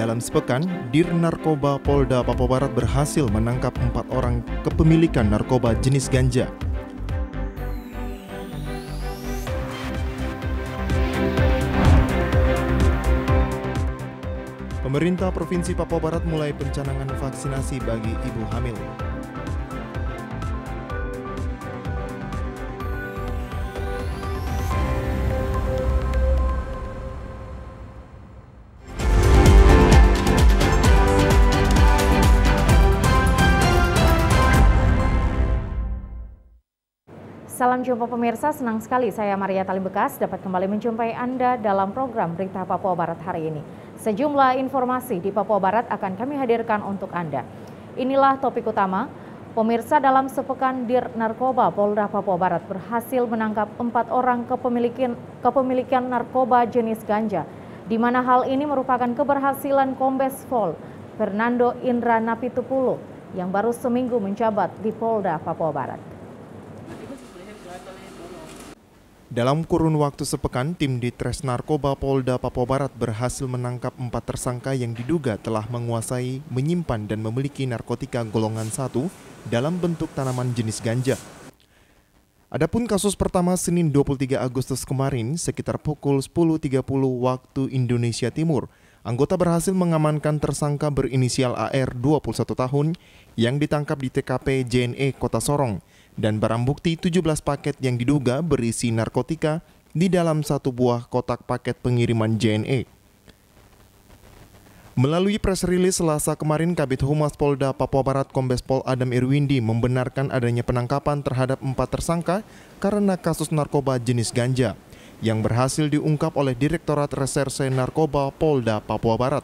dalam sepekan, Dir Narkoba Polda Papua Barat berhasil menangkap 4 orang kepemilikan narkoba jenis ganja. Pemerintah Provinsi Papua Barat mulai pencanangan vaksinasi bagi ibu hamil. Salam jumpa pemirsa, senang sekali saya Maria Tali Bekas dapat kembali menjumpai Anda dalam program Berita Papua Barat hari ini. Sejumlah informasi di Papua Barat akan kami hadirkan untuk Anda. Inilah topik utama. Pemirsa, dalam sepekan Dir Narkoba Polda Papua Barat berhasil menangkap 4 orang kepemilikan narkoba jenis ganja, di mana hal ini merupakan keberhasilan Kombes Pol Fernando Indra Napitupulo yang baru seminggu menjabat di Polda Papua Barat. Dalam kurun waktu sepekan, tim Ditres Narkoba Polda Papua Barat berhasil menangkap 4 tersangka yang diduga telah menguasai, menyimpan dan memiliki narkotika golongan 1 dalam bentuk tanaman jenis ganja. Adapun kasus pertama Senin 23 Agustus kemarin sekitar pukul 10.30 waktu Indonesia Timur, anggota berhasil mengamankan tersangka berinisial AR 21 tahun yang ditangkap di TKP JNE Kota Sorong dan barang bukti 17 paket yang diduga berisi narkotika di dalam satu buah kotak paket pengiriman JNE. Melalui press release Selasa kemarin, Kabid Humas Polda Papua Barat Kombes Pol Adam Irwindi membenarkan adanya penangkapan terhadap 4 tersangka karena kasus narkoba jenis ganja yang berhasil diungkap oleh Direktorat Reserse Narkoba Polda Papua Barat.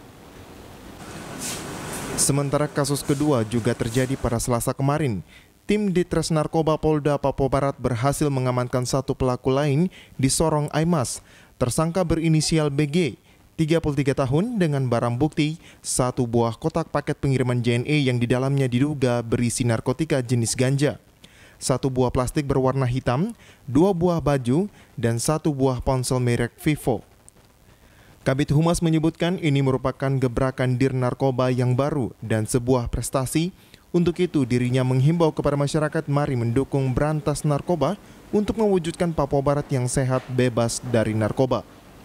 Sementara kasus kedua juga terjadi pada Selasa kemarin. Tim Ditres Narkoba Polda Papua Barat berhasil mengamankan 1 pelaku lain di Sorong Aimas. Tersangka berinisial BG, 33 tahun dengan barang bukti 1 buah kotak paket pengiriman JNE yang di dalamnya diduga berisi narkotika jenis ganja, 1 buah plastik berwarna hitam, 2 buah baju, dan 1 buah ponsel merek Vivo. Kabid Humas menyebutkan ini merupakan gebrakan Dir Narkoba yang baru dan sebuah prestasi. Untuk itu, dirinya menghimbau kepada masyarakat mari mendukung berantas narkoba untuk mewujudkan Papua Barat yang sehat bebas dari narkoba.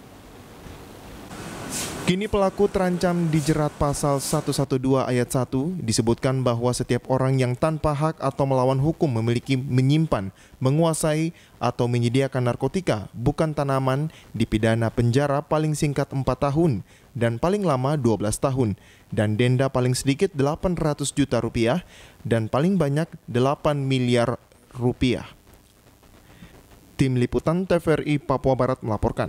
Kini pelaku terancam dijerat pasal 112 ayat 1, disebutkan bahwa setiap orang yang tanpa hak atau melawan hukum memiliki, menyimpan, menguasai, atau menyediakan narkotika, bukan tanaman, dipidana penjara paling singkat 4 tahun dan paling lama 12 tahun, dan denda paling sedikit 800 juta rupiah dan paling banyak 8 miliar rupiah. Tim Liputan TVRI Papua Barat melaporkan.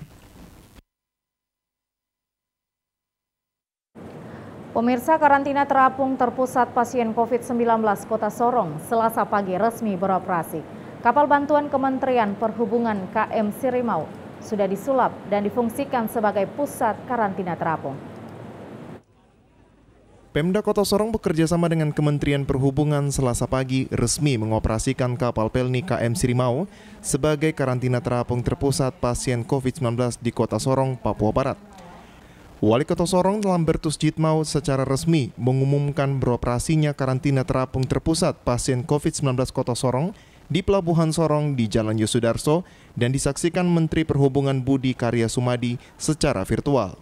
Pemirsa, karantina terapung terpusat pasien COVID-19 Kota Sorong Selasa pagi resmi beroperasi. Kapal bantuan Kementerian Perhubungan KM Sirimau sudah disulap dan difungsikan sebagai pusat karantina terapung. Pemda Kota Sorong bekerja sama dengan Kementerian Perhubungan Selasa pagi resmi mengoperasikan kapal Pelni KM Sirimau sebagai karantina terapung terpusat pasien COVID-19 di Kota Sorong, Papua Barat. Wali Kota Sorong Lambertus Jitmau secara resmi mengumumkan beroperasinya karantina terapung terpusat pasien COVID-19 Kota Sorong di Pelabuhan Sorong di Jalan Yosudarso dan disaksikan Menteri Perhubungan Budi Karya Sumadi secara virtual.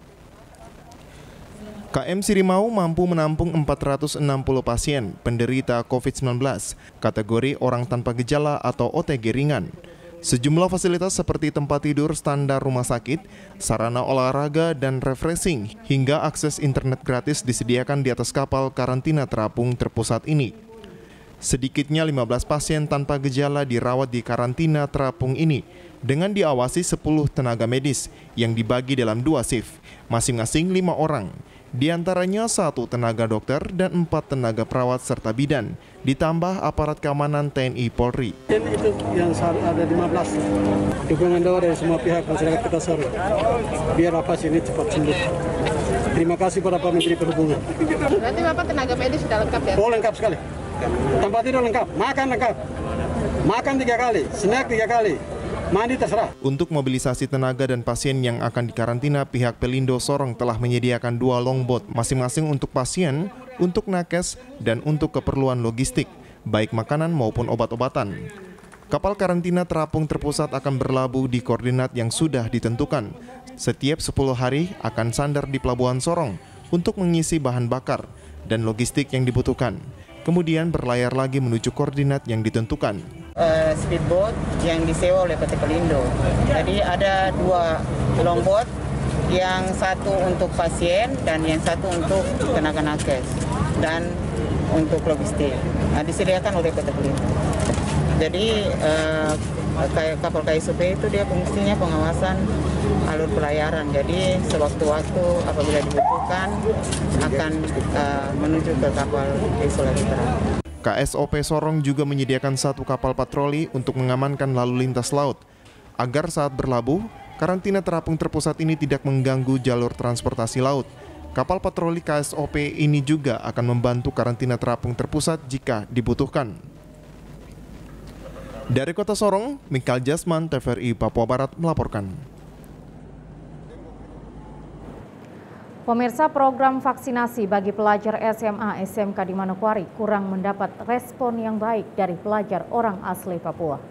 KM Sirimau mampu menampung 460 pasien penderita COVID-19 kategori orang tanpa gejala atau OTG ringan. Sejumlah fasilitas seperti tempat tidur standar rumah sakit, sarana olahraga dan refreshing, hingga akses internet gratis disediakan di atas kapal karantina terapung terpusat ini. Sedikitnya 15 pasien tanpa gejala dirawat di karantina terapung ini, dengan diawasi 10 tenaga medis yang dibagi dalam 2 shift, masing-masing 5 orang. Di antaranya 1 tenaga dokter dan 4 tenaga perawat serta bidan, ditambah aparat keamanan TNI Polri. Itu yang ada 15. Dukungan doa dari semua pihak masyarakat Kota Sorong, biar lapas ini cepat sembuh. Terima kasih pada Pak Menteri Perhubungan. Berarti Bapak tenaga medis sudah lengkap ya? Oh, lengkap sekali. Tempat tidur lengkap, makan lengkap. Makan 3 kali, snack 3 kali. Mandi terserah. Untuk mobilisasi tenaga dan pasien yang akan dikarantina, pihak Pelindo Sorong telah menyediakan 2 longboat masing-masing untuk pasien, untuk nakes, dan untuk keperluan logistik, baik makanan maupun obat-obatan. Kapal karantina terapung terpusat akan berlabuh di koordinat yang sudah ditentukan. Setiap 10 hari akan sandar di Pelabuhan Sorong untuk mengisi bahan bakar dan logistik yang dibutuhkan. Kemudian berlayar lagi menuju koordinat yang ditentukan. Speedboat yang disewa oleh PT Pelindo. Jadi ada 2 longboat, yang satu untuk pasien dan yang satu untuk tenaga nakes dan untuk logistik. Disediakan oleh PT Pelindo. Jadi kapal KSOP itu dia fungsinya pengawasan alur pelayaran. Jadi sewaktu-waktu apabila dibutuhkan akan menuju ke kapal isolasi terapung. KSOP Sorong juga menyediakan 1 kapal patroli untuk mengamankan lalu lintas laut. Agar saat berlabuh, karantina terapung terpusat ini tidak mengganggu jalur transportasi laut. Kapal patroli KSOP ini juga akan membantu karantina terapung terpusat jika dibutuhkan. Dari Kota Sorong, Mikal Jasman, TVRI Papua Barat melaporkan. Pemirsa, program vaksinasi bagi pelajar SMA SMK di Manokwari kurang mendapat respon yang baik dari pelajar orang asli Papua.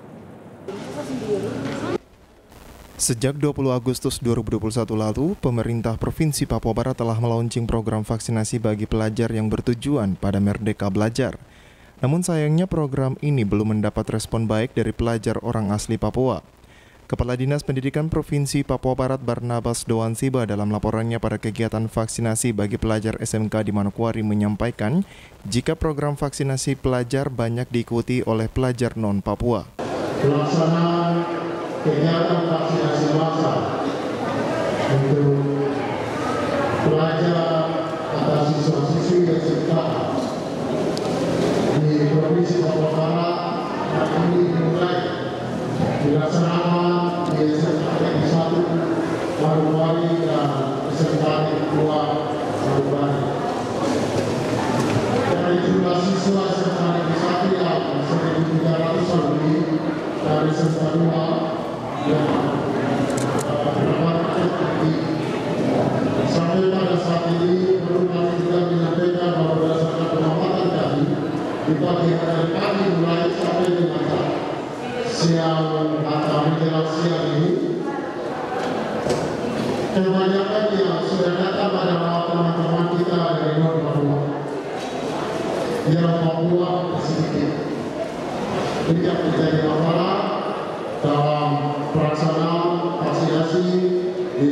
Sejak 20 Agustus 2021 lalu, pemerintah Provinsi Papua Barat telah melaunching program vaksinasi bagi pelajar yang bertujuan pada Merdeka Belajar. Namun sayangnya program ini belum mendapat respon baik dari pelajar orang asli Papua. Kepala Dinas Pendidikan Provinsi Papua Barat Barnabas Doansiba dalam laporannya pada kegiatan vaksinasi bagi pelajar SMK di Manokwari menyampaikan jika program vaksinasi pelajar banyak diikuti oleh pelajar non-Papua. Pelaksanaan kegiatan vaksinasi massal untuk pelajar atau siswa-siswi SMK di Provinsi Papua Barat hari ini dimulai dilaksanakan di SMK 1 Manokwari dan SMK 2 Manokwari. Dari jumlah siswa SMK 1 yang 1.300 lebih dari SMK 2 yang terdapat tinggi. Sampai pada saat ini perlu kami juga menyampaikan bahwa berdasarkan pengamatan kami di pagi hari pagi mulai sampai dengan siang atau menjelang siang ini, kebanyakan yang sudah datang adalah teman-teman kita dari luar Papua. Yang Papua sedikit. Ini yang menjadi masalah dalam pelaksanaan vaksinasi di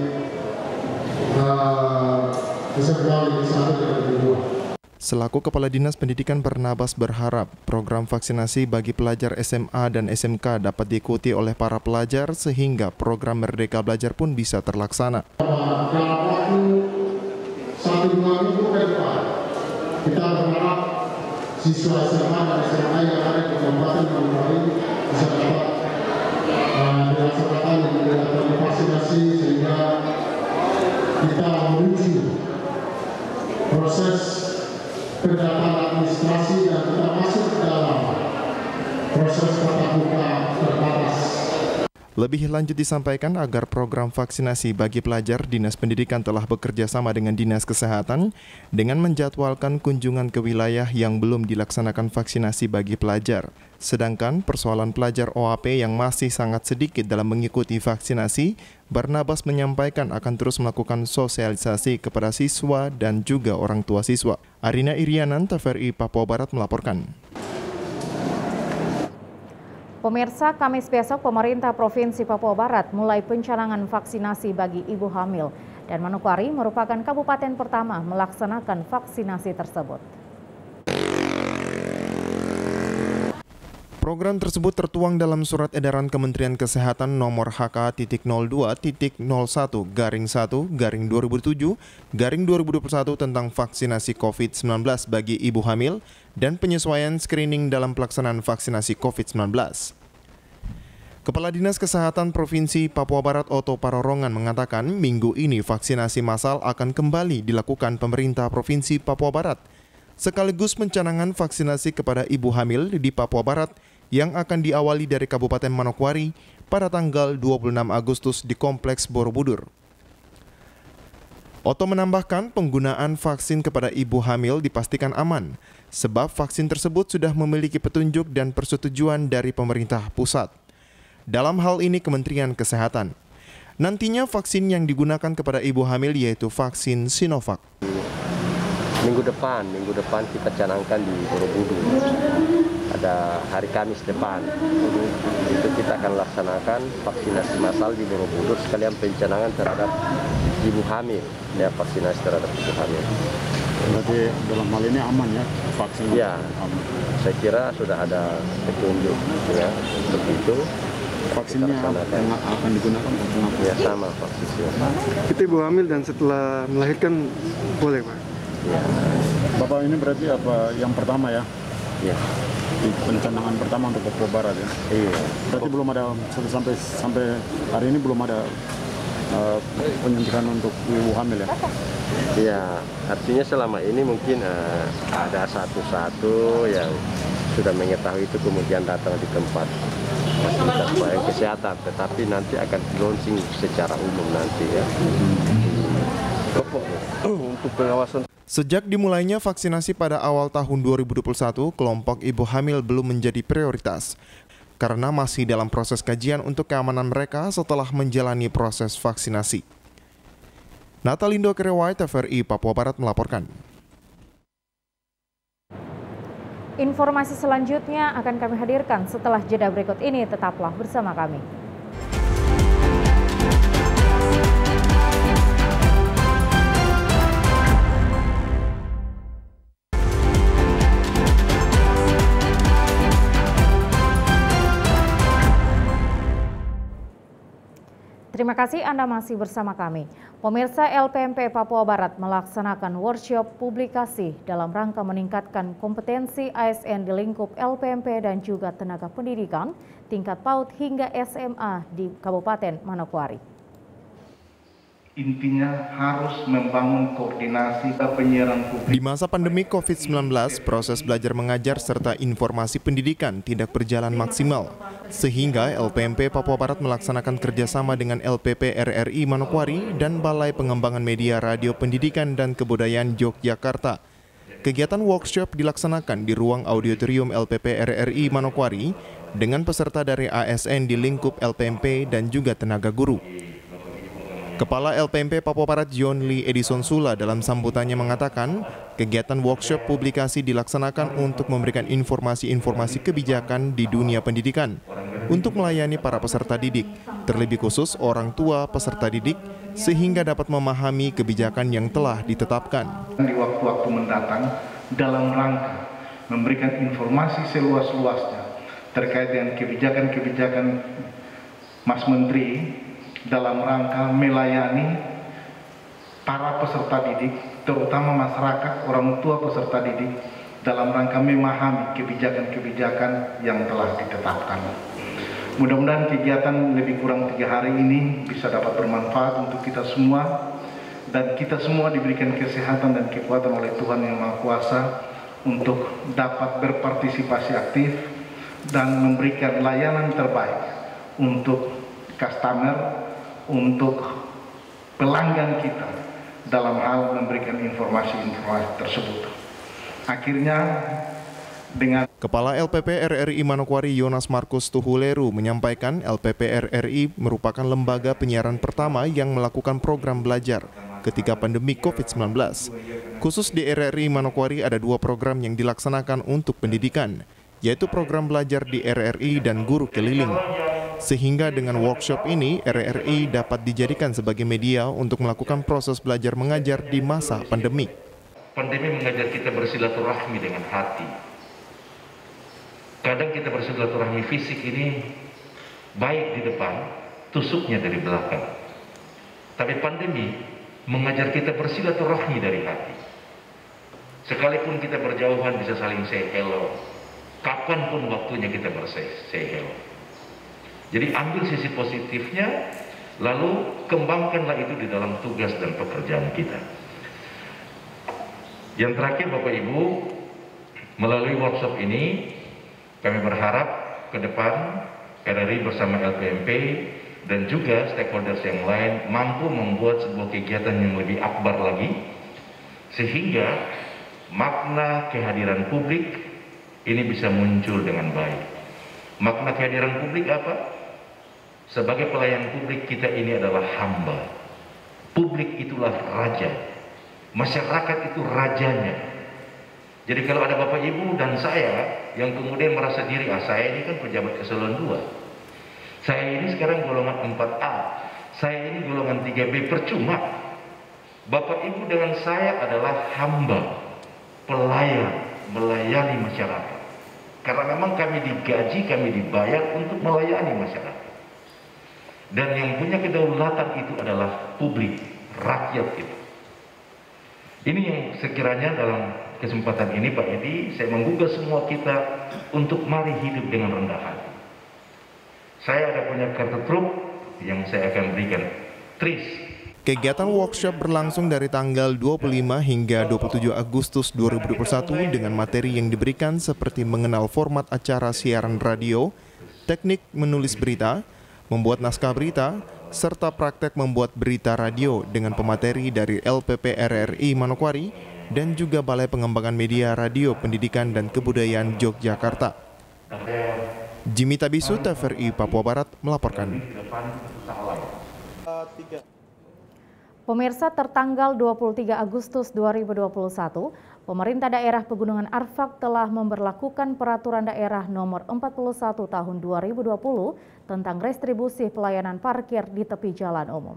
SMK 1 dan 2. Selaku Kepala Dinas Pendidikan Barnabas berharap program vaksinasi bagi pelajar SMA dan SMK dapat diikuti oleh para pelajar sehingga program Merdeka Belajar pun bisa terlaksana. Dalam waktu 1-2 minggu ke depan, kita berharap siswa SMA dan SMA yang ada di Kabupaten Manokwari bisa dapat dilaksanakan dengan vaksinasi sehingga kita menuju proses kegiatan administrasi dan kita masuk dalam proses tatap muka terbatas. Lebih lanjut disampaikan agar program vaksinasi bagi pelajar, Dinas Pendidikan telah bekerja sama dengan Dinas Kesehatan dengan menjadwalkan kunjungan ke wilayah yang belum dilaksanakan vaksinasi bagi pelajar. Sedangkan persoalan pelajar OAP yang masih sangat sedikit dalam mengikuti vaksinasi, Barnabas menyampaikan akan terus melakukan sosialisasi kepada siswa dan juga orang tua siswa. Arina Irianan, TVRI Papua Barat melaporkan. Pemirsa, Kamis besok pemerintah Provinsi Papua Barat mulai pencanangan vaksinasi bagi ibu hamil dan Manokwari merupakan kabupaten pertama melaksanakan vaksinasi tersebut. Program tersebut tertuang dalam Surat Edaran Kementerian Kesehatan nomor HK.02.01/1/2007/2021 tentang vaksinasi COVID-19 bagi ibu hamil dan penyesuaian screening dalam pelaksanaan vaksinasi COVID-19. Kepala Dinas Kesehatan Provinsi Papua Barat Otto Parorongan mengatakan minggu ini vaksinasi massal akan kembali dilakukan pemerintah Provinsi Papua Barat, sekaligus pencanangan vaksinasi kepada ibu hamil di Papua Barat yang akan diawali dari Kabupaten Manokwari pada tanggal 26 Agustus di Kompleks Borobudur. Otto menambahkan penggunaan vaksin kepada ibu hamil dipastikan aman, sebab vaksin tersebut sudah memiliki petunjuk dan persetujuan dari pemerintah pusat. Dalam hal ini Kementerian Kesehatan. Nantinya vaksin yang digunakan kepada ibu hamil yaitu vaksin Sinovac. Minggu depan kita canangkan di Borobudur. Ada hari Kamis depan. Itu kita akan laksanakan vaksinasi massal di Borobudur sekalian pencanangan terhadap ibu hamil, ya vaksinasi terhadap ibu hamil. Berarti dalam hal ini aman ya vaksin? Ya, saya kira sudah ada petunjuk ya untuk itu. Vaksinnya akan digunakan vaksin apa? Ya sama vaksinnya. Kita ibu hamil dan setelah melahirkan boleh Pak? Ya. Bapak ini berarti apa yang pertama ya? Ya. Di pencanangan pertama untuk Papua Barat ya? Iya. Berarti belum ada sampai hari ini belum ada penyuntikan untuk ibu hamil ya? Ya, artinya selama ini mungkin ada satu-satu yang sudah mengetahui itu kemudian datang di tempat fasilitas pelayanan kesehatan, tetapi nanti akan launching secara umum nanti ya. Untuk pengawasan. Sejak dimulainya vaksinasi pada awal tahun 2021, kelompok ibu hamil belum menjadi prioritas karena masih dalam proses kajian untuk keamanan mereka setelah menjalani proses vaksinasi. Natalindo Kerewai, TVRI Papua Barat melaporkan. Informasi selanjutnya akan kami hadirkan setelah jeda berikut ini. Tetaplah bersama kami. Terima kasih Anda masih bersama kami. Pemirsa, LPMP Papua Barat melaksanakan workshop publikasi dalam rangka meningkatkan kompetensi ASN di lingkup LPMP dan juga tenaga pendidikan tingkat PAUD hingga SMA di Kabupaten Manokwari. Intinya harus membangun koordinasi penyiaran publik. Di masa pandemi COVID-19, proses belajar mengajar serta informasi pendidikan tidak berjalan maksimal. Sehingga LPMP Papua Barat melaksanakan kerjasama dengan LPP RRI Manokwari dan Balai Pengembangan Media Radio Pendidikan dan Kebudayaan Yogyakarta. Kegiatan workshop dilaksanakan di ruang auditorium LPP RRI Manokwari dengan peserta dari ASN di lingkup LPMP dan juga tenaga guru. Kepala LPMP Papua Barat John Lee Edison Sula dalam sambutannya mengatakan, kegiatan workshop publikasi dilaksanakan untuk memberikan informasi-informasi kebijakan di dunia pendidikan untuk melayani para peserta didik, terlebih khusus orang tua peserta didik, sehingga dapat memahami kebijakan yang telah ditetapkan. Di waktu-waktu mendatang, dalam rangka memberikan informasi seluas-luasnya terkait dengan kebijakan-kebijakan Mas Menteri dalam rangka melayani para peserta didik, terutama masyarakat, orang tua peserta didik, dalam rangka memahami kebijakan-kebijakan yang telah ditetapkan. Mudah-mudahan kegiatan lebih kurang 3 hari ini bisa dapat bermanfaat untuk kita semua, dan kita semua diberikan kesehatan dan kekuatan oleh Tuhan Yang Maha Kuasa untuk dapat berpartisipasi aktif dan memberikan layanan terbaik untuk customer, untuk pelanggan kita dalam hal memberikan informasi-informasi tersebut. Akhirnya dengan Kepala LPP RRI Manokwari Yonas Markus Tuhuleru menyampaikan LPP RRI merupakan lembaga penyiaran pertama yang melakukan program belajar ketika pandemi COVID-19. Khusus di RRI Manokwari ada 2 program yang dilaksanakan untuk pendidikan, yaitu program belajar di RRI dan guru keliling. Sehingga dengan workshop ini, RRI dapat dijadikan sebagai media untuk melakukan proses belajar mengajar di masa pandemi. Pandemi mengajar kita bersilaturahmi dengan hati. Kadang kita bersilaturahmi fisik ini baik di depan, tusuknya dari belakang. Tapi pandemi mengajar kita bersilaturahmi dari hati. Sekalipun kita berjauhan bisa saling say hello. Kapanpun waktunya kita say hello. Jadi ambil sisi positifnya, lalu kembangkanlah itu di dalam tugas dan pekerjaan kita. Yang terakhir Bapak Ibu, melalui workshop ini kami berharap ke depan RRI bersama LPMP dan juga stakeholders yang lain mampu membuat sebuah kegiatan yang lebih akbar lagi, sehingga makna kehadiran publik ini bisa muncul dengan baik. Makna kehadiran publik apa? Sebagai pelayan publik kita ini adalah hamba. Publik itulah raja. Masyarakat itu rajanya. Jadi kalau ada Bapak Ibu dan saya yang kemudian merasa diri, saya ini kan pejabat eselon 2. Saya ini sekarang golongan 4A. Saya ini golongan 3B, percuma. Bapak Ibu dengan saya adalah hamba, pelayan, melayani masyarakat. Karena memang kami digaji, kami dibayar untuk melayani masyarakat. Dan yang punya kedaulatan itu adalah publik, rakyat itu. Ini yang sekiranya dalam kesempatan ini Pak Edi, saya menggugah semua kita untuk mari hidup dengan rendah hati. Saya ada punya kartu truk yang saya akan berikan. Tris. Kegiatan workshop berlangsung dari tanggal 25 hingga 27 Agustus 2021 dengan materi yang diberikan seperti mengenal format acara siaran radio, teknik menulis berita, membuat naskah berita, serta praktek membuat berita radio dengan pemateri dari LPP RRI Manokwari dan juga Balai Pengembangan Media Radio Pendidikan dan Kebudayaan Yogyakarta. Jimmy Tabisu, TVRI Papua Barat melaporkan. Pemirsa, tertanggal 23 Agustus 2021, pemerintah daerah Pegunungan Arfak telah memberlakukan peraturan daerah nomor 41 tahun 2020 tentang restribusi pelayanan parkir di tepi jalan umum.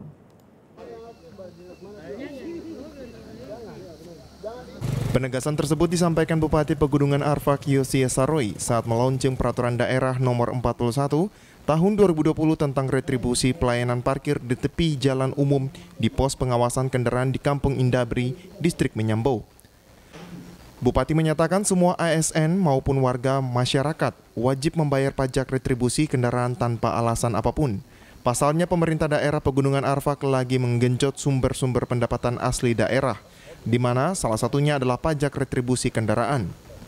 Penegasan tersebut disampaikan Bupati Pegunungan Arfak Yosia Saroy saat melaunching peraturan daerah nomor 41 tahun 2020 tentang retribusi pelayanan parkir di tepi jalan umum di pos pengawasan kendaraan di Kampung Indabri, Distrik Menyambau. Bupati menyatakan semua ASN maupun warga masyarakat wajib membayar pajak retribusi kendaraan tanpa alasan apapun. Pasalnya pemerintah daerah Pegunungan Arfak lagi menggenjot sumber-sumber pendapatan asli daerah, di mana salah satunya adalah pajak retribusi kendaraan.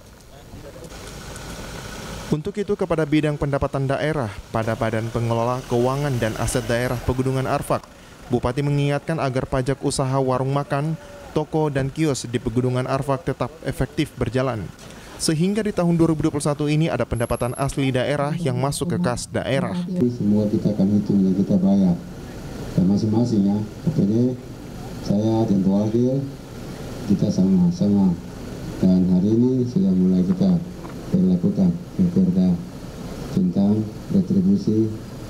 Untuk itu kepada bidang pendapatan daerah pada Badan Pengelola Keuangan dan Aset Daerah Pegunungan Arfak, Bupati mengingatkan agar pajak usaha warung makan, toko dan kios di Pegunungan Arfak tetap efektif berjalan. Sehingga di tahun 2021 ini ada pendapatan asli daerah yang masuk ke kas daerah. Semua kita akan hitung yang kita bayar. Dan masing-masing ya, OPD, saya dan wakil, kita sama-sama. Dan hari ini sudah mulai kita berlakukan perda tentang retribusi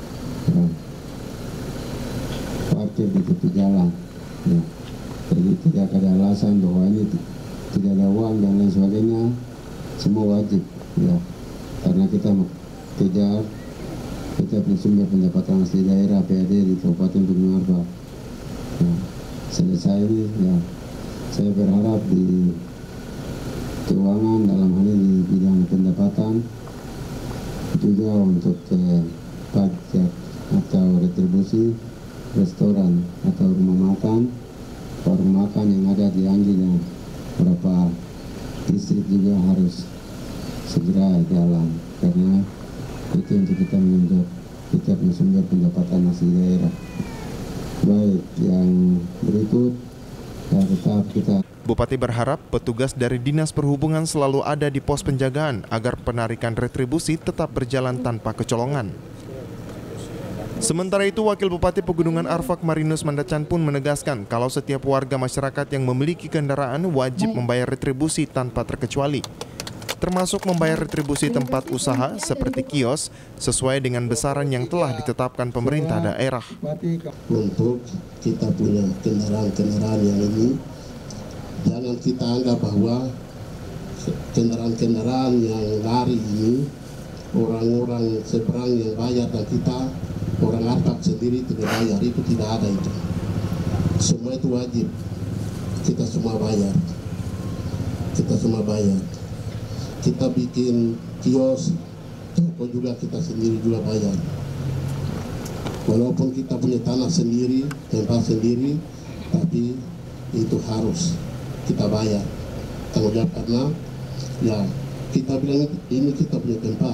parkir di tepi jalan. Ya. Jadi tidak ada alasan bahwa ini tidak ada uang dan lain sebagainya, semua wajib. Ya. Karena kita kejar kita punya sumber pendapatan asli daerah PAD di Kabupaten Pegunungan Arfak. Ya. Selesai ini, ya, saya berharap di keuangan dalam hal ini bidang pendapatan juga untuk pajak atau retribusi restoran atau rumah makan, warung makan yang ada di Anggi dan beberapa distrik juga harus segera jalan karena itu untuk kita menunjuk kita punya sumber pendapatan asli daerah. Baik, yang berikut tetap kita. Bupati berharap petugas dari Dinas Perhubungan selalu ada di pos penjagaan agar penarikan retribusi tetap berjalan tanpa kecolongan. Sementara itu, Wakil Bupati Pegunungan Arfak Marinus Mandacan pun menegaskan kalau setiap warga masyarakat yang memiliki kendaraan wajib membayar retribusi tanpa terkecuali, termasuk membayar retribusi tempat usaha seperti kios sesuai dengan besaran yang telah ditetapkan pemerintah daerah. Untuk kita punya kendaraan-kendaraan yang ini, jangan kita anggap bahwa kendaraan-kendaraan yang lari ini orang-orang seberang yang bayar dan kita orang Arfak sendiri tidak bayar, itu tidak ada itu. Semua itu wajib, kita semua bayar. Kita semua bayar. Kita bikin kios, toko juga kita sendiri juga bayar. Walaupun kita punya tanah sendiri, tempat sendiri, tapi itu harus kita bayar tanggung jawab karena ya kita bilang ini kita punya tempat,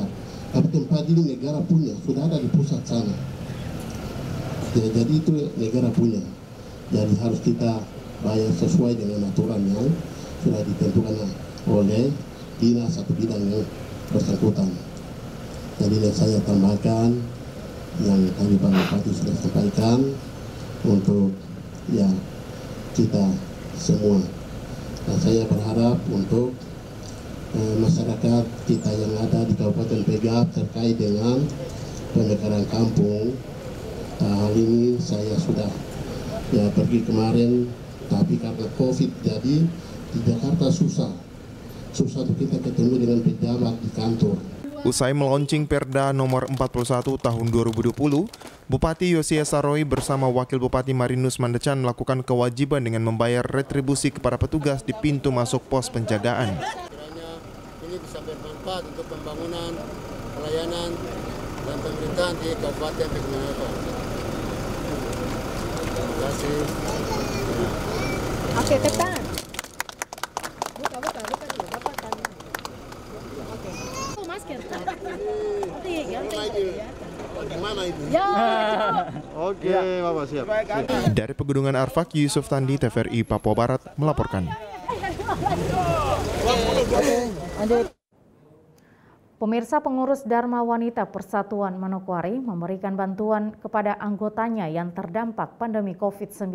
Tapi tempat ini negara punya, sudah ada di pusat sana. Ya, jadi itu negara punya. Jadi harus kita bayar sesuai dengan aturan yang sudah ditentukan oleh dinas atau bidang yang bersangkutan. Jadi yang saya tambahkan, yang tadi Pak Bupati sudah sampaikan, untuk ya kita semua. Nah, saya berharap untuk masyarakat kita yang ada di Kabupaten Pegap terkait dengan pemekaran kampung. Hal ini saya sudah pergi kemarin, tapi karena COVID jadi di Jakarta susah untuk kita ketemu dengan pejabat di kantor. Usai melaunching Perda nomor 41 tahun 2020, Bupati Yosias Saroy bersama Wakil Bupati Marinus Mandecan melakukan kewajiban dengan membayar retribusi kepada petugas di pintu masuk pos penjagaan. Ini bisa bermanfaat untuk pembangunan, pelayanan, dan pemerintahan di Kabupaten Pegap. Terima kasih. Oke, tekan. Oke, Bapak siap. Dari Pegunungan Arfak, Yusuf Tandi, TVRI Papua Barat melaporkan. Pemirsa, pengurus Dharma Wanita Persatuan Manokwari memberikan bantuan kepada anggotanya yang terdampak pandemi COVID-19.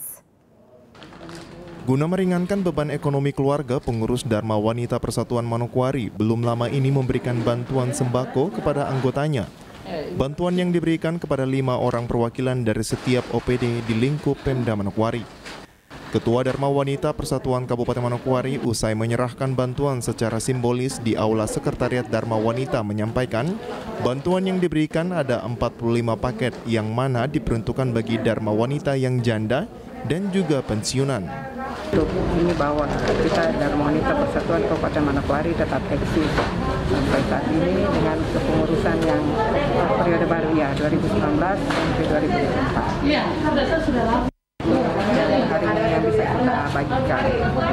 Guna meringankan beban ekonomi keluarga, pengurus Dharma Wanita Persatuan Manokwari belum lama ini memberikan bantuan sembako kepada anggotanya. Bantuan yang diberikan kepada 5 orang perwakilan dari setiap OPD di lingkup Pemda Manokwari. Ketua Dharma Wanita Persatuan Kabupaten Manokwari usai menyerahkan bantuan secara simbolis di Aula Sekretariat Dharma Wanita menyampaikan, bantuan yang diberikan ada 45 paket yang mana diperuntukkan bagi Dharma Wanita yang janda dan juga pensiunan. Untuk ini bahwa kita Dharma Wanita Persatuan Kabupaten Manokwari tetap eksis sampai saat ini dengan kepengurusan yang periode baru ya 2019 sampai 2024. Iya, sudah lama. Hari ini yang bisa kita bagikan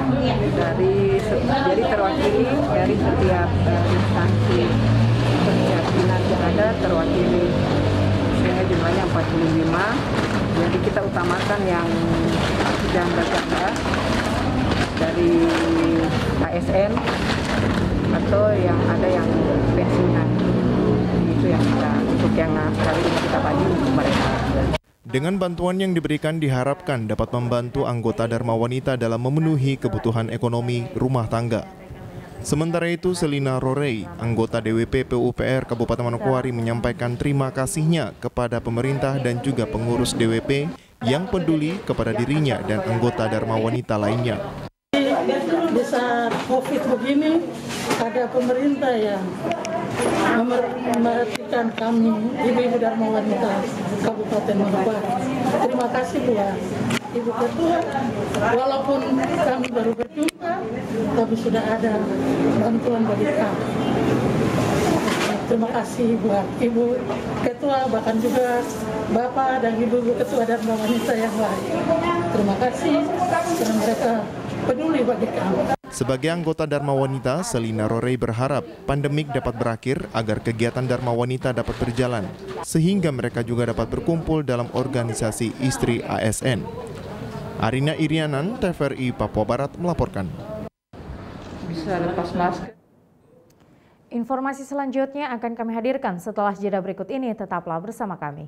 jadi terwakili dari setiap instansi setiap dinas yang ada terwakili, sehingga jumlahnya 45. Jadi kita utamakan yang janda-janda dari ASN atau yang ada yang pensiunan. Itu yang kita untuk yang kali ini kita bagi untuk mereka. Dengan bantuan yang diberikan diharapkan dapat membantu anggota Dharma Wanita dalam memenuhi kebutuhan ekonomi rumah tangga. Sementara itu, Selina Rorei, anggota DWP PUPR Kabupaten Manokwari menyampaikan terima kasihnya kepada pemerintah dan juga pengurus DWP yang peduli kepada dirinya dan anggota Dharma Wanita lainnya. Di saat COVID begini, ada pemerintah yang memerhatikan kami, Ibu-Ibu Dharma Wanita Kabupaten Manokwari. Terima kasih buat Ibu Ketua, walaupun kami baru berjumpa, tapi sudah ada bantuan bagi kami. Terima kasih buat Ibu Ketua, bahkan juga Bapak dan Ibu Ketua Dharma Wanita yang lain. Terima kasih karena mereka peduli bagi kami. Sebagai anggota Dharma Wanita, Selina Rorei berharap pandemik dapat berakhir agar kegiatan Dharma Wanita dapat berjalan, sehingga mereka juga dapat berkumpul dalam organisasi istri ASN. Arina Irianan, TVRI Papua Barat melaporkan. Bisa lepas masker. Informasi selanjutnya akan kami hadirkan setelah jeda berikut ini. Tetaplah bersama kami.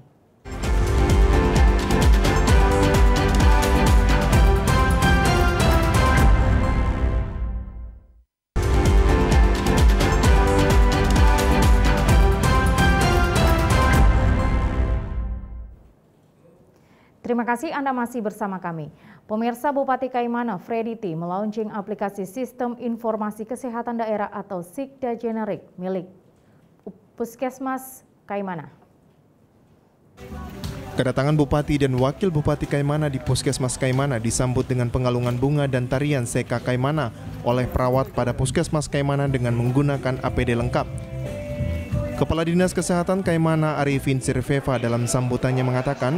Terima kasih Anda masih bersama kami. Pemirsa, Bupati Kaimana Freddy T melaunching aplikasi Sistem Informasi Kesehatan Daerah atau SIKDA Generik milik Puskesmas Kaimana. Kedatangan Bupati dan Wakil Bupati Kaimana di Puskesmas Kaimana disambut dengan pengalungan bunga dan tarian Seka Kaimana oleh perawat pada Puskesmas Kaimana dengan menggunakan APD lengkap. Kepala Dinas Kesehatan Kaimana Arifin Sirveva dalam sambutannya mengatakan,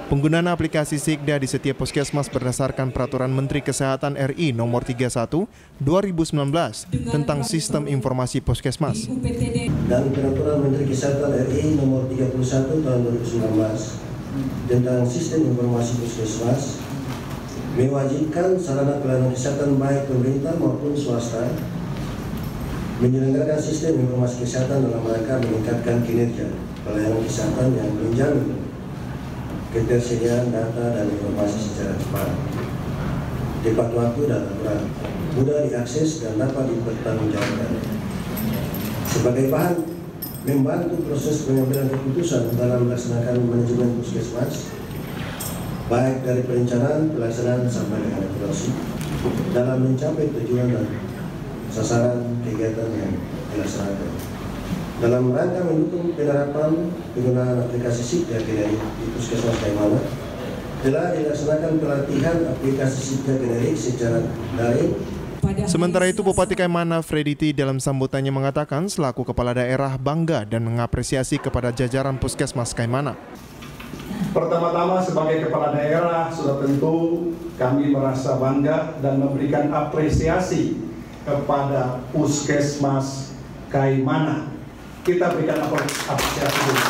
Penggunaan aplikasi Sikda di setiap puskesmas berdasarkan Peraturan Menteri Kesehatan RI Nomor 31 2019 tentang Sistem Informasi Puskesmas. Dan Peraturan Menteri Kesehatan RI Nomor 31 tahun 2019 tentang Sistem Informasi Puskesmas mewajibkan sarana pelayanan kesehatan baik pemerintah maupun swasta menyelenggarakan sistem informasi kesehatan dalam rangka meningkatkan kinerja pelayanan kesehatan yang menjamin ketersediaan data dan informasi secara cepat, tepat waktu dan akurat, mudah diakses dan dapat dipertanggungjawabkan. Sebagai bahan membantu proses pengambilan keputusan dalam melaksanakan manajemen puskesmas, baik dari perencanaan, pelaksanaan sampai dengan evaluasi, dalam mencapai tujuan dan sasaran kegiatan yang dilaksanakan. Dalam rangka mendukung penerapan penggunaan aplikasi Sikda generik di Puskesmas Kaimana, telah dilaksanakan pelatihan aplikasi Sikda generik secara daring. Sementara itu, Bupati Kaimana Fredity dalam sambutannya mengatakan selaku kepala daerah bangga dan mengapresiasi kepada jajaran Puskesmas Kaimana. Pertama-tama sebagai kepala daerah sudah tentu kami merasa bangga dan memberikan apresiasi kepada Puskesmas Kaimana. Kita berikan apresiasi dulu.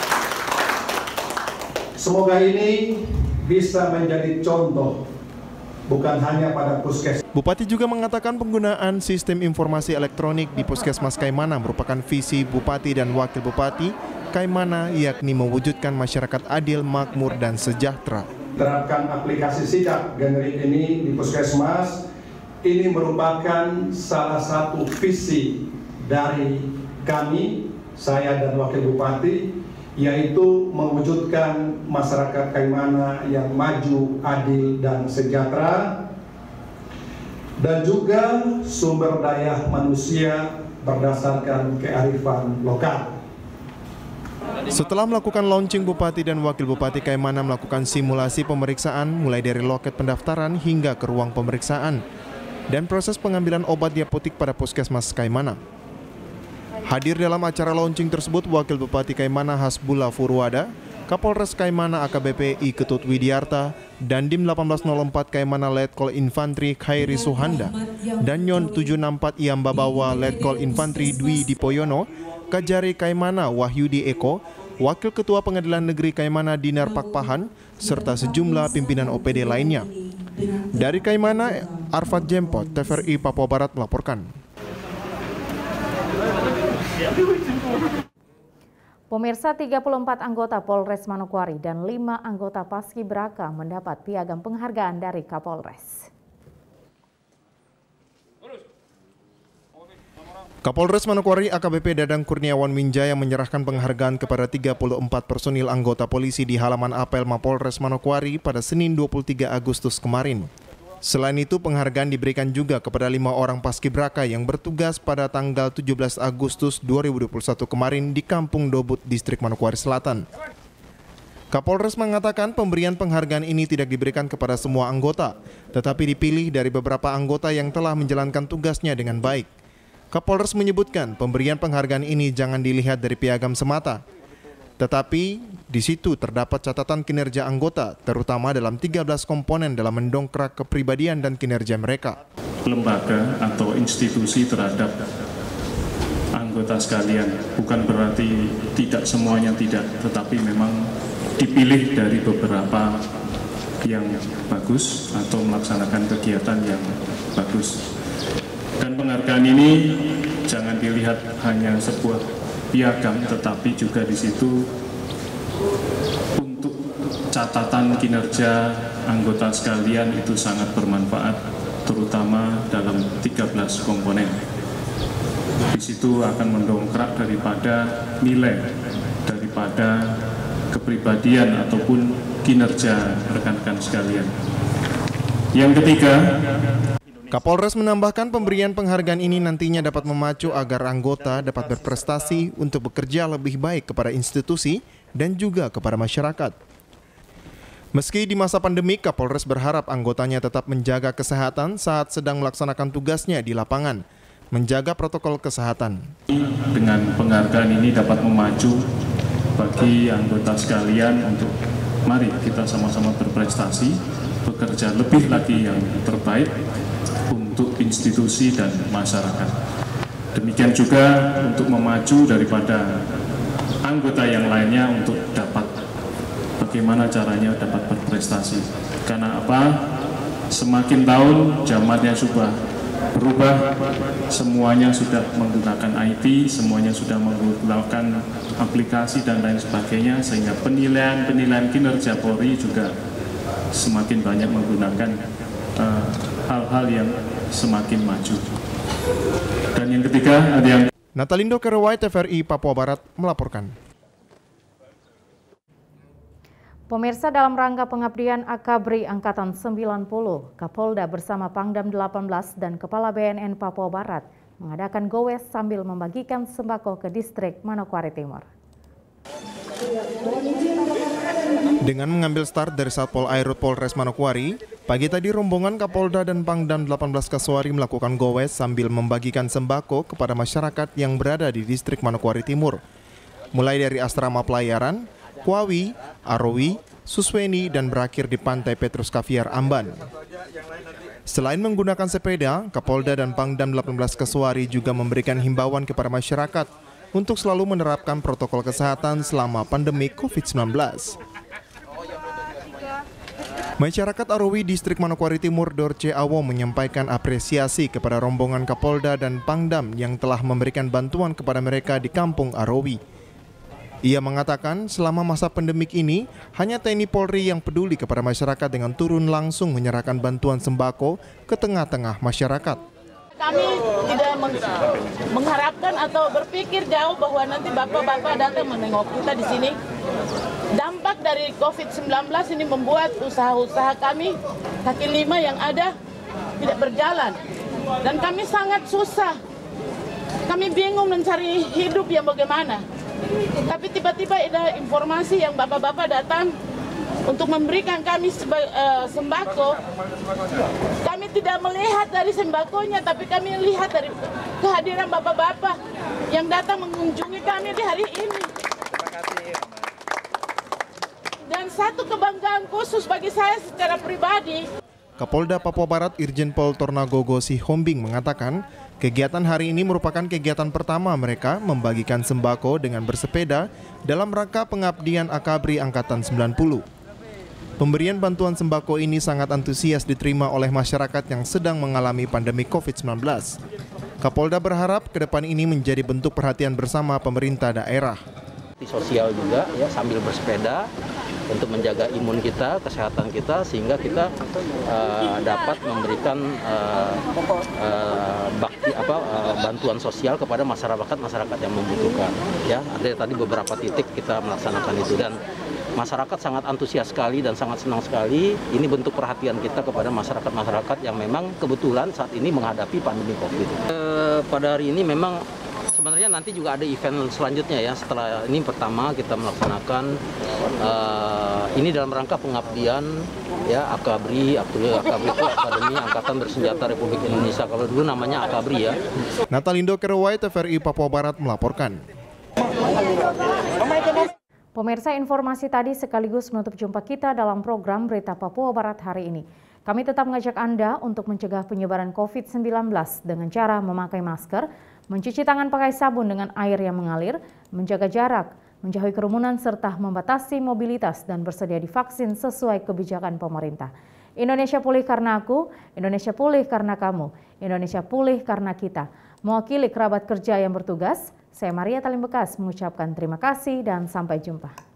Semoga ini bisa menjadi contoh bukan hanya pada puskesmas. Bupati juga mengatakan penggunaan sistem informasi elektronik di Puskesmas Kaimana merupakan visi Bupati dan Wakil Bupati Kaimana, yakni mewujudkan masyarakat adil, makmur, dan sejahtera. Terapkan aplikasi Sikda generik ini di Puskesmas, ini merupakan salah satu visi dari kami, saya dan Wakil Bupati, yaitu mewujudkan masyarakat Kaimana yang maju, adil, dan sejahtera, dan juga sumber daya manusia berdasarkan kearifan lokal. Setelah melakukan launching, Bupati dan Wakil Bupati Kaimana melakukan simulasi pemeriksaan mulai dari loket pendaftaran hingga ke ruang pemeriksaan dan proses pengambilan obat di apotik pada Puskesmas Kaimana. Hadir dalam acara launching tersebut Wakil Bupati Kaimana Hasbullah Furwada, Kapolres Kaimana AKBP I Ketut Widiarta, Dandim 1804 Kaimana Letkol Infantri Khairi Suhanda, Danyon 764 Iambabawa Letkol Infantri Dwi Dipoyono, Kajari Kaimana Wahyudi Eko, Wakil Ketua Pengadilan Negeri Kaimana Dinar Pakpahan, serta sejumlah pimpinan OPD lainnya. Dari Kaimana, Arfat Jempot, TVRI Papua Barat melaporkan. Pemirsa, 34 anggota Polres Manokwari dan 5 anggota Paskibraka mendapat piagam penghargaan dari Kapolres. Kapolres Manokwari AKBP Dadang Kurniawan Minjaya menyerahkan penghargaan kepada 34 personil anggota polisi di halaman apel Mapolres Manokwari pada Senin 23 Agustus kemarin. Selain itu, penghargaan diberikan juga kepada 5 orang paskibraka yang bertugas pada tanggal 17 Agustus 2021 kemarin di Kampung Dobut, Distrik Manokwari Selatan. Kapolres mengatakan pemberian penghargaan ini tidak diberikan kepada semua anggota, tetapi dipilih dari beberapa anggota yang telah menjalankan tugasnya dengan baik. Kapolres menyebutkan pemberian penghargaan ini jangan dilihat dari piagam semata, tetapi di situ terdapat catatan kinerja anggota, terutama dalam 13 komponen dalam mendongkrak kepribadian dan kinerja mereka. Lembaga atau institusi terhadap anggota sekalian, bukan berarti tidak semuanya tidak, tetapi memang dipilih dari beberapa yang bagus atau melaksanakan kegiatan yang bagus. Dan penghargaan ini jangan dilihat hanya sebuah piagam, tetapi juga di situ untuk catatan kinerja anggota sekalian itu sangat bermanfaat, terutama dalam 13 komponen. Di situ akan mendongkrak daripada nilai, daripada kepribadian ataupun kinerja rekan-rekan sekalian. Yang ketiga, Kapolres menambahkan pemberian penghargaan ini nantinya dapat memacu agar anggota dapat berprestasi untuk bekerja lebih baik kepada institusi dan juga kepada masyarakat. Meski di masa pandemi, Kapolres berharap anggotanya tetap menjaga kesehatan saat sedang melaksanakan tugasnya di lapangan, menjaga protokol kesehatan. Dengan penghargaan ini dapat memacu bagi anggota sekalian untuk Mari kita sama-sama berprestasi, bekerja lebih lagi yang terbaik untuk institusi dan masyarakat. Demikian juga untuk memacu daripada anggota yang lainnya untuk dapat bagaimana caranya dapat berprestasi. Karena apa? Semakin tahun zamannya sudah berubah, semuanya sudah menggunakan IT, semuanya sudah menggunakan aplikasi dan lain sebagainya, sehingga penilaian kinerja Polri juga semakin banyak menggunakan hal-hal yang semakin maju. Dan yang ketiga ada yang Natalindo Kerewai, TVRI Papua Barat melaporkan. Pemirsa, dalam rangka pengabdian Akabri Angkatan 90, Kapolda bersama Pangdam 18 dan Kepala BNN Papua Barat mengadakan gowes sambil membagikan sembako ke distrik Manokwari Timur. Dengan mengambil start dari Satpol Airut Polres Manokwari, pagi tadi rombongan Kapolda dan Pangdam 18 Kasuari melakukan gowes sambil membagikan sembako kepada masyarakat yang berada di distrik Manokwari Timur. Mulai dari asrama pelayaran, Kuawi, Arowi, Susweni, dan berakhir di Pantai Petrus Kaviar, Amban. Selain menggunakan sepeda, Kapolda dan Pangdam 18 Kasuari juga memberikan himbauan kepada masyarakat untuk selalu menerapkan protokol kesehatan selama pandemi COVID-19. Masyarakat Arowi Distrik Manokwari Timur Dorce Awo menyampaikan apresiasi kepada rombongan Kapolda dan Pangdam yang telah memberikan bantuan kepada mereka di kampung Arowi. Ia mengatakan selama masa pandemik ini, hanya TNI Polri yang peduli kepada masyarakat dengan turun langsung menyerahkan bantuan sembako ke tengah-tengah masyarakat. Kami tidak mengharapkan atau berpikir jauh bahwa nanti bapak-bapak datang menengok kita di sini. Dampak dari COVID-19 ini membuat usaha-usaha kami, kaki lima yang ada, tidak berjalan. Dan kami sangat susah. Kami bingung mencari hidup yang bagaimana. Tapi tiba-tiba ada informasi yang bapak-bapak datang untuk memberikan kami sembako. Kami tidak melihat dari sembakonya, tapi kami lihat dari kehadiran bapak-bapak yang datang mengunjungi kami di hari ini. Dan satu kebanggaan khusus bagi saya secara pribadi. Kapolda Papua Barat Irjen Pol Tornagogo Sihombing mengatakan, kegiatan hari ini merupakan kegiatan pertama mereka membagikan sembako dengan bersepeda dalam rangka pengabdian Akabri Angkatan 90. Pemberian bantuan sembako ini sangat antusias diterima oleh masyarakat yang sedang mengalami pandemi COVID-19. Kapolda berharap ke depan ini menjadi bentuk perhatian bersama pemerintah daerah. Sosial juga ya, sambil bersepeda untuk menjaga imun kita, kesehatan kita, sehingga kita dapat memberikan bantuan sosial kepada masyarakat yang membutuhkan. Ya, ada tadi beberapa titik kita melaksanakan itu dan masyarakat sangat antusias sekali dan sangat senang sekali. Ini bentuk perhatian kita kepada masyarakat yang memang kebetulan saat ini menghadapi pandemi COVID. Pada hari ini memang sebenarnya nanti juga ada event selanjutnya ya. Setelah ini pertama kita melaksanakan ini dalam rangka pengabdian ya Akabri itu Akademi Angkatan Bersenjata Republik Indonesia. Kalau dulu namanya Akabri ya. Natalindo Kerewai, TVRI Papua Barat melaporkan. Pemirsa, informasi tadi sekaligus menutup jumpa kita dalam program Berita Papua Barat hari ini. Kami tetap mengajak Anda untuk mencegah penyebaran COVID-19 dengan cara memakai masker, mencuci tangan pakai sabun dengan air yang mengalir, menjaga jarak, menjauhi kerumunan, serta membatasi mobilitas dan bersedia divaksin sesuai kebijakan pemerintah. Indonesia pulih karena aku, Indonesia pulih karena kamu, Indonesia pulih karena kita. Mewakili kerabat kerja yang bertugas, saya Maria Talim Bekas mengucapkan terima kasih dan sampai jumpa.